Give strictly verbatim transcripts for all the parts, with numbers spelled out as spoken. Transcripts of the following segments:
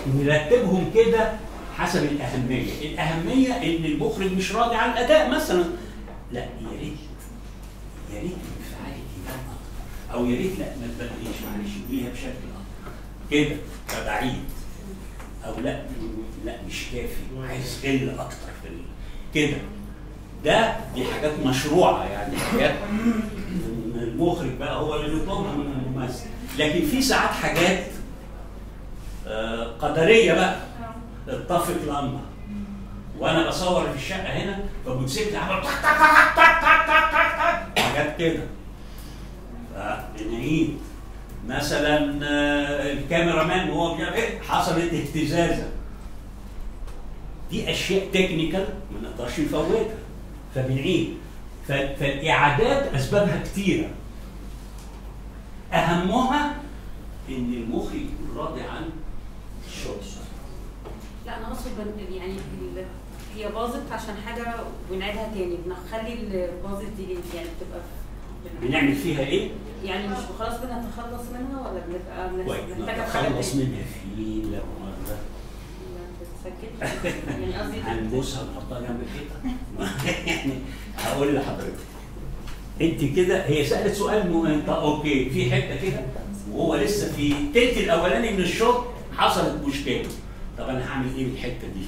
نرتبهم كده حسب الاهميه، الاهميه ان المخرج مش راضي عن الاداء مثلا، لا يا ريت يا ريت الانفعال يبان اكتر، او يا ريت لا ما تبقيش معلش قوليها بشكل اكتر كده فبعيد، او لا لا مش كافي عايز غل اكتر في كده. ده دي حاجات مشروعه يعني، حاجات المخرج بقى هو اللي بيطلبها من الممثل. لكن في ساعات حاجات آه قدريه بقى، اتفق لمبه وانا بصور في الشقه هنا فموتوسيكل عمل تك تك تك تك تك تك تك حاجات كده فبنعيد. مثلا آه الكاميرا مان وهو بيعمل ايه حصلت اهتزازه، دي اشياء تكنيكال ما نقدرش نفوتها فبنعيد. فالاعادات اسبابها كتيره، اهمها ان المخرج يكون راضي عن الشغل. لا انا اقصد يعني هي باظت عشان حاجه ونعيدها تاني، بنخلي الباظت دي يعني بتبقى بنعمل فيها ايه؟ يعني مش خلاص بنتخلص منها ولا بنبقى بنحتاجها في حاجه نتخلص منها فين لو مره يعني قصدي هنبوسها ونحطها جنب الحيطه. يعني هقول لحضرتك انت كده هي سالت سؤال مهم. طب اوكي في حته كده وهو لسه في التلت الاولاني من الشوط حصلت مشكله، طب انا هعمل ايه بالحته دي؟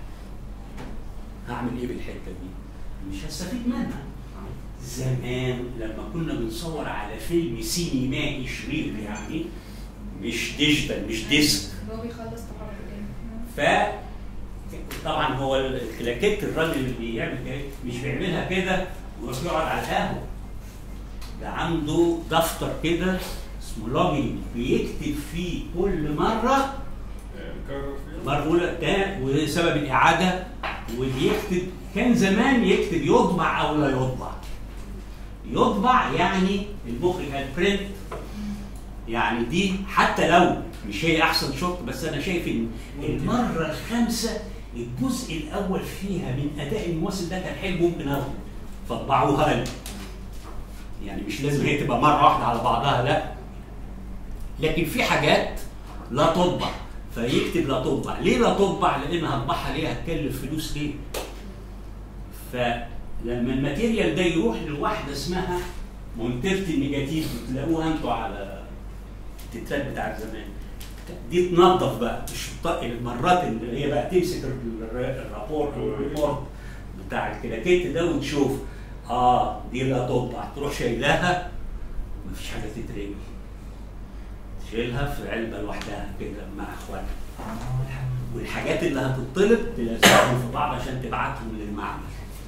هعمل ايه بالحته دي؟ مش هستفيد منها. زمان لما كنا بنصور على فيلم سينمائي شريط يعني مش ديجيتال مش ديسك، هو بيخلص ف طبعا هو الكلاكيت الراجل اللي بيعمل كده مش بيعملها كده ويروح يقعد على القهوه، ده عنده دفتر كده اسمه لوجينج بيكتب فيه كل مره مرة ده وسبب الاعاده، وبيكتب كان زمان يكتب يطبع او لا يطبع. يطبع يعني المخرج البرنت يعني دي حتى لو مش هي احسن شوط، بس انا شايف ان المره الخامسه الجزء الاول فيها من اداء الممثل ده كان حلو ممكن اخده فاطبعوها لي. يعني مش لازم هي تبقى مره واحده على بعضها لا، لكن في حاجات لا تطبع فيكتب لا تطبع. ليه لا تطبع؟ لان هطبعها ليه؟ هتكلف فلوس ليه؟ فلما الماتيريال ده يروح لواحده اسمها مونتيرتي النيجاتيف بتلاقوها انتوا على التترات بتاعت زمان، دي تنظف بقى مش المرات اللي هي بقى تمسك الرابورت والريبورت بتاع الكلاكيت ده وتشوف اه دي لا تطبع، تروح شايلاها مفيش حاجه تترمي، تشيلها في علبه لوحدها كده مع اخواتها، والحاجات اللي هتطلب تلزقهم في بعض عشان تبعتهم للمعمل.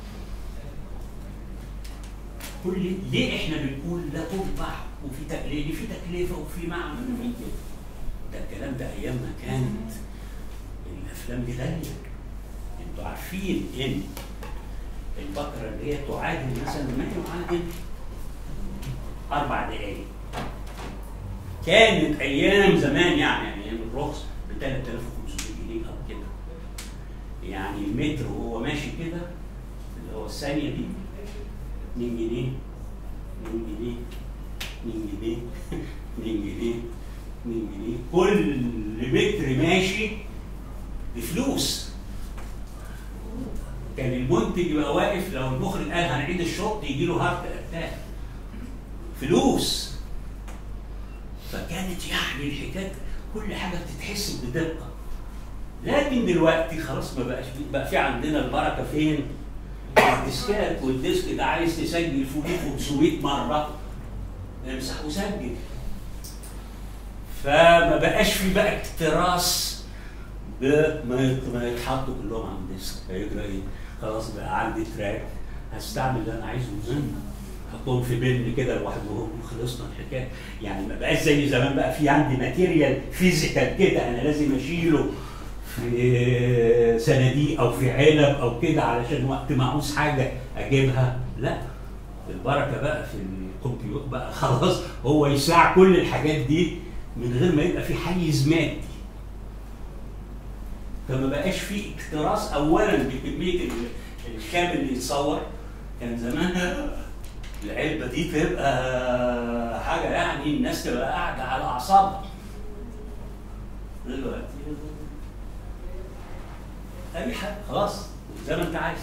كل ليه احنا بنقول لا تطبع وفي تكلفه في تكلفه وفي معمل وفي كده؟ ده الكلام ده ايام ما كانت الافلام دي غاليه. انتوا عارفين ان البقره اللي هي تعادل مثلا ما يعادل اربع دقائق كانت ايام زمان يعني ايام الرخص ب ثلاثة آلاف وخمسمائة جنيه او كده. يعني المتر وهو ماشي كده اللي هو الثانيه دي اتنين جنيه اتنين جنيه اتنين جنيه اتنين جنيه اتنين جنيه، كل متر ماشي بفلوس. كان المنتج يبقى واقف لو المخرج قال هنعيد الشوط يجي له هارت اتاك. فلوس. فكانت يعني الحكايه كل حاجه بتتحسب بدقه. لكن دلوقتي خلاص ما بقاش بقى في عندنا البركه فين؟ الديسكات، والديسك ده عايز تسجل فوقيه خمسمائة مره امسح وسجل. فما بقاش في بقى اكتراث ما يتحطوا كلهم على الديسك. هيجرى ايه؟ خلاص بقى عندي تراك هستعمل اللي انا عايزه مهم احطهم في بن كده لوحدهم وخلصنا الحكايه. يعني ما بقاش زي زمان بقى في عندي ماتيريال فيزيكال كده انا لازم اشيله في صناديق او في علب او كده علشان وقت ما اعوز حاجه اجيبها. لا، البركه بقى في الكمبيوتر بقى خلاص هو يساع كل الحاجات دي من غير ما يبقى في حيز مادي. فما بقاش في اكتراث اولا بكميه الخام اللي يتصور. كان زمان العلبه دي تبقى حاجه يعني الناس تبقى قاعده على اعصابها. دلوقتي اي حاجه خلاص زي ما انت عايز.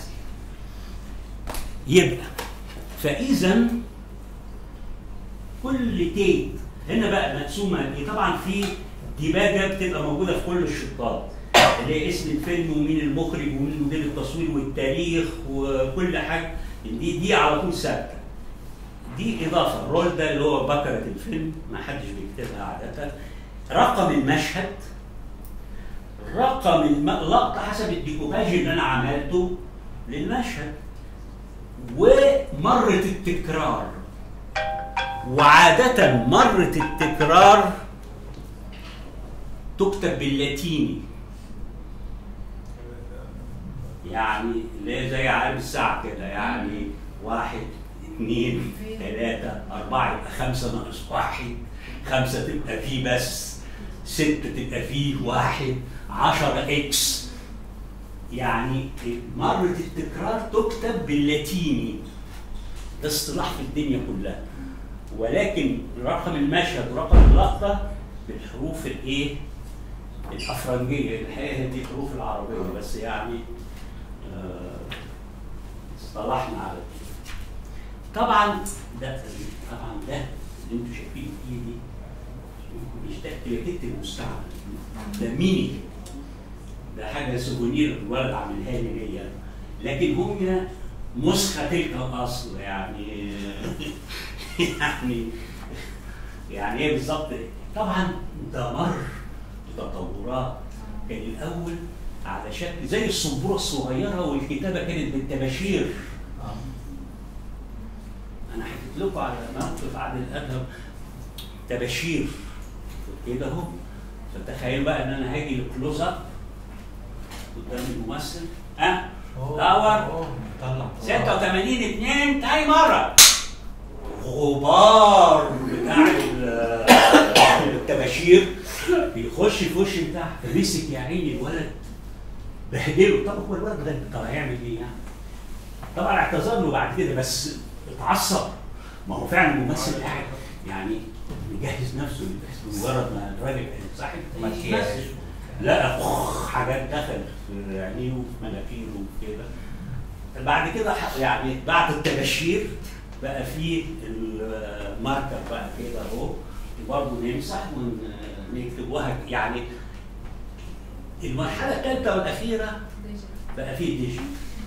يبقى فاذا كل تيت هنا بقى مقسومه دي طبعا في ديباجه بتبقى موجوده في كل الشطات اللي هي اسم الفيلم ومين المخرج ومين مدير التصوير والتاريخ وكل حاجه، دي دي على طول ثابته. دي اضافه، الرول ده اللي هو بكره الفيلم ما حدش بيكتبها عاده. رقم المشهد، رقم اللقطه حسب الديكوباج اللي انا عملته للمشهد، ومرة التكرار. وعادة مرة التكرار تكتب باللاتيني، يعني اللي هي زي عالم الساعة كده، يعني واحد اثنين ثلاثة أربعة يبقى خمسة ناقص واحد، خمسة تبقى فيه بس، ستة تبقى فيه واحد، عشرة إكس. يعني مرة التكرار تكتب باللاتيني، ده اصطلاح في الدنيا كلها، ولكن رقم المشهد ورقم اللقطة بالحروف الايه؟ الأفرنجية. الحقيقة دي الحروف العربية بس يعني اصطلحنا على كده. طبعا ده طبعا ده اللي انتم شايفينه في ايدي مش ده كليكيت المستعمل، ده ميني، ده حاجه سوفونير الولد عاملها لي ليا، لكن هم مسخه تلك الاصل يعني يعني يعني ايه بالظبط؟ طبعا ده مر بتطورات. كان الاول على شكل زي السبوره الصغيره والكتابه كانت بالتباشير. انا حكيت لكم على موقف عادل الادهم تباشير كده اهو، فتخيل بقى ان انا هاجي للكلوز اب قدام الممثل، ها دور ستة وثمانين اثنين تاني مره، غبار بتاع التباشير بيخش في وش بتاع، مسك يا عيني الولد بهدله. طب هو الولد ده طب هيعمل ايه يعني؟ طبعا اعتذر له بعد كده بس اتعصب، ما هو فعلا الممثل قاعد يعني مجهز نفسه مجرد ما الراجل صاحب مكياج لقى حاجات دخلت في عينيه وفي مناخيره وكده. بعد كده يعني بعد التباشير بقى في الماركر بقى كده اهو برضه نمسح ونكتب وهك. يعني المرحله الثالثه والاخيره بقى فيه ديجي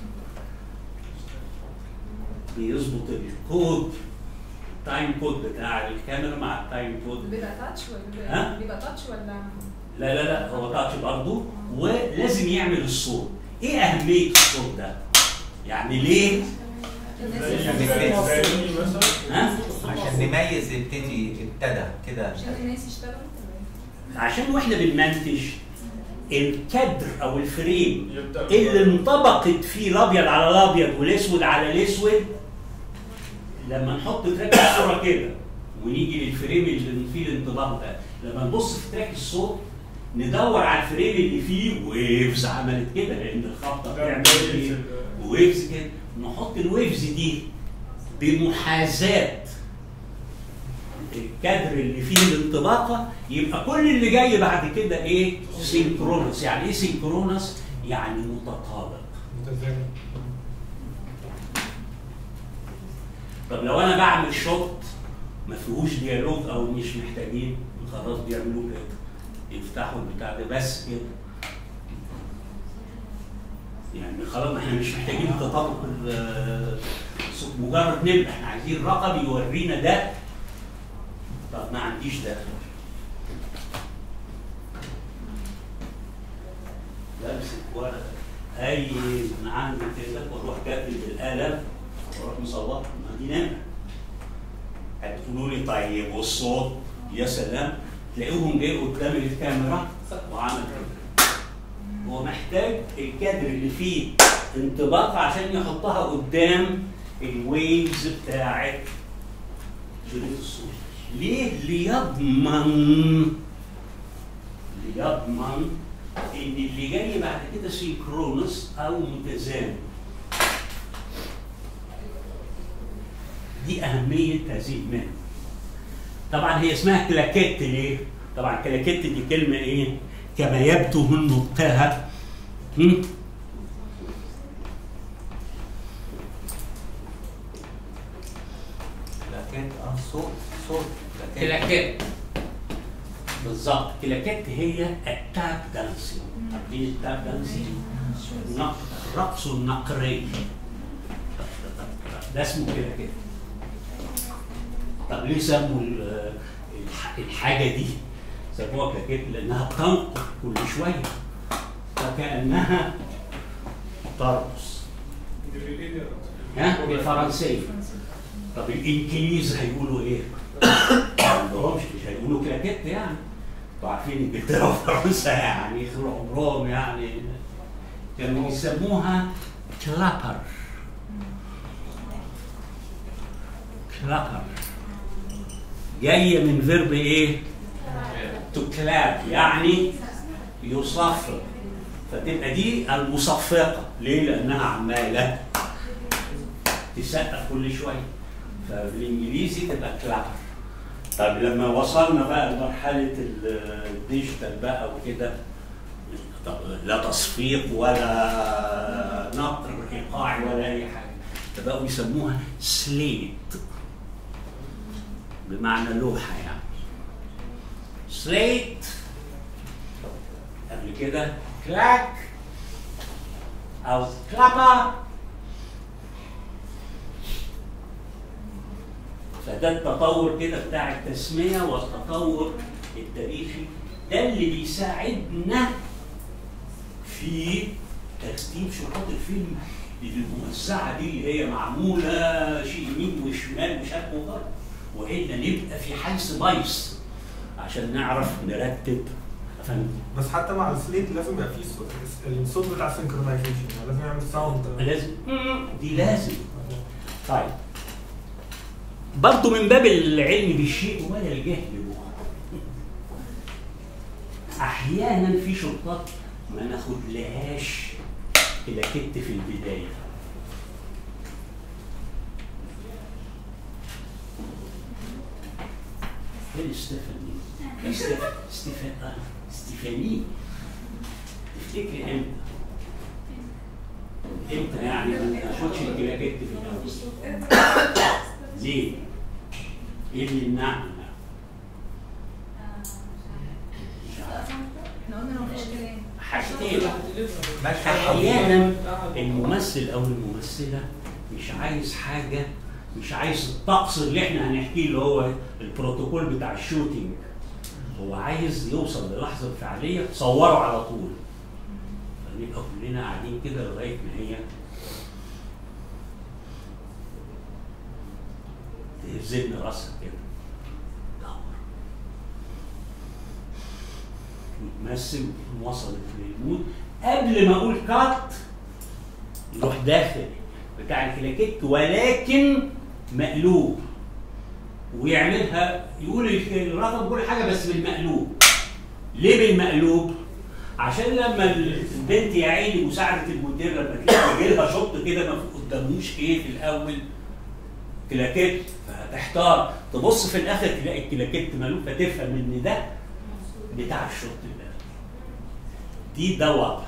بيظبط الكود، التايم كود بتاع الكاميرا مع التايم كود. بيبقى تاتش ولا بيبقى تاتش ولا لا لا لا هو تاتش برضه، ولازم يعمل الصوت. ايه اهميه الصوت ده؟ يعني ليه؟ ها؟ عشان نميز يبتدي ابتدى كده، عشان الناس يشتغلوا، عشان واحنا بنمنتج الكادر او الفريم اللي انطبقت فيه الابيض على الابيض والاسود على الاسود، لما نحط تراك الصوره كده ونيجي للفريم اللي فيه الانطباق ده، لما نبص في تراك الصوت ندور على الفريم اللي فيه ويفز عملت كده، لان الخبطه بتعمل ويفز كده، نحط الويفز دي بمحاذاه الكادر اللي فيه الانطباقه، يبقى كل اللي جاي بعد كده ايه؟ سينكرونس. يعني ايه سينكرونس؟ يعني متطابق. متزامن. طب لو انا بعمل شوت ما فيهوش ديالوج او مش محتاجين، خلاص بيعملوا كده، يفتحوا البتاع ده بس كده. يعني خلاص احنا مش محتاجين تطابق الصوت، مجرد نبدا احنا عايزين رقم يورينا ده. طب ما عنديش ده، بمسك ورقه اي من عندي كده واروح كاتب بالقلم واروح مصور، ما دي نمره. هتقولوا لي طيب والصوت؟ يا سلام، تلاقيهم جاي قدام الكاميرا وعمل كده. هو محتاج الكادر اللي فيه انطباق عشان يحطها قدام الويفز بتاعت شريط الصوت. ليه؟ ليضمن ليضمن ان اللي جاي بعد كده سينكرونس او متزامن. دي اهميه هذه المهنه. طبعا هي اسمها كلاكيت. ليه؟ طبعا كلاكيت دي كلمه ايه؟ كما يبدو من نطقها شورت كلاكيت بالظبط. كلاكيت هي التاب دانسينج. عارفين التاب دانسينج؟ الرقص النقري ده اسمه كلاكيت. طب ليه سموا الحاجه دي سموها كلاكيت؟ لانها بتنقر كل شويه فكانها ترقص. ها بالفرنسيه. طب الانجليز هيقولوا ايه؟ ما عندهمش، مش هيقولوا كلاكيت يعني. انتوا عارفين انجلترا وفرنسا يعني طول عمرهم يعني كانوا يسموها كلابر. كلابر جايه من فيرب ايه؟ تو كلاب يعني يصفق. فتبقى دي المصفقه. ليه؟ لانها عماله تسقف كل شويه. فبالانجليزي تبقى كلابر. طب لما وصلنا بقى لمرحله الديجيتال بقى وكده لا تصفيق ولا نقر ايقاعي ولا اي حاجه، فبقوا يسموها سليت بمعنى لوحه يعني. سليت قبل كده كلاك او كلابا. فده التطور كده بتاع التسميه والتطور التاريخي ده اللي بيساعدنا في ترتيب شروط الفيلم الموزعه دي اللي هي معموله شيء يمين وشمال وشرق وغرب، والا نبقى في حيث بايظ عشان نعرف نرتب. بس حتى مع السليت لازم يبقى فيه الصوت الصوت بتاع السنكرونايزيشن، لازم يعمل ساوند. لازم دي لازم. طيب برضه من باب العلم بالشيء ولا الجهل به. احيانا في شرطات ما ناخدلهاش كلاكيت في البدايه. فين ستيفاني؟ ستيفاني ستيفاني تفتكري امتى؟ امتى يعني ما ناخدش الكلاكيت في الاول؟ ليه؟ ايه اللي يمنعنا؟ احنا قلنا مفيش كلام. حاجتين. احيانا الممثل او الممثله مش عايز حاجه، مش عايز الطقس اللي احنا هنحكيه اللي هو البروتوكول بتاع الشوتينج. هو عايز يوصل للحظه الفعليه تصوره على طول. فنبقى كلنا قاعدين كده لغايه ما هي تهزلنا راسها كده. وتمثل وتكون وصلت للمود قبل ما اقول كات يروح داخل بتاع الكلاكيت ولكن مقلوب ويعملها يقول الرقم كل حاجه بس بالمقلوب. ليه بالمقلوب؟ عشان لما البنت يا عيني مساعده المدير لما تلاقي يجي لها شط كده ما قداموش ايه في الاول كلاكيت فتحتار تبص في الاخر تلاقي الكلاكيت مقلوب فتفهم ان ده بتاع الشط ده. دي ده وضع.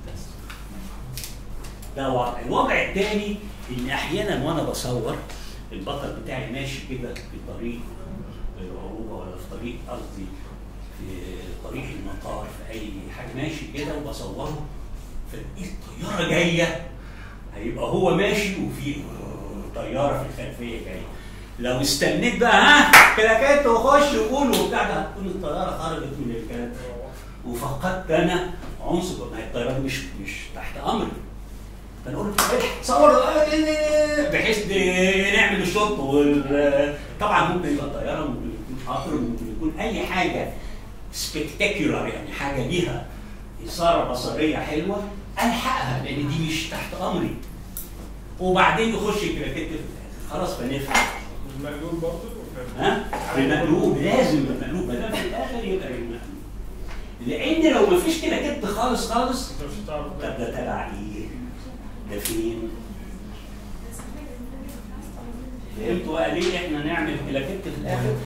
ده وضع. الوضع الثاني ان احيانا وانا بصور البطل بتاعي ماشي كده في طريق العروبه ولا في طريق قصدي في طريق المطار في اي حاجه ماشي كده وبصوره فلقيت طياره جايه هيبقى هو ماشي وفي طياره في الخلفيه جايه. لو استنيت بقى ها كلاكيت وخش وقول وبتاع ده هتكون الطياره خرجت من الكلام وفقدت انا عنصر. ما هي الطياره دي مش مش تحت امري. فنقول له صور بحيث نعمل الشوط. طبعا ممكن يبقى طياره ممكن يكون قطر ممكن يكون اي حاجه سبكتاكيولار يعني حاجه ليها اثاره بصريه حلوه الحقها لان دي مش تحت امري. وبعدين يخش الكلاكيت في الاخر خلاص فنفهم. المقلوب برضه؟ ها؟ بالمقلوب لازم بالمقلوب ما دام في الاخر يبقى بالمقلوب. لان لو ما فيش كلاكيت خالص خالص طب ده تبع ايه؟ ده فين؟ فهمتوا بقى ليه احنا نعمل كلاكيت في الاخر؟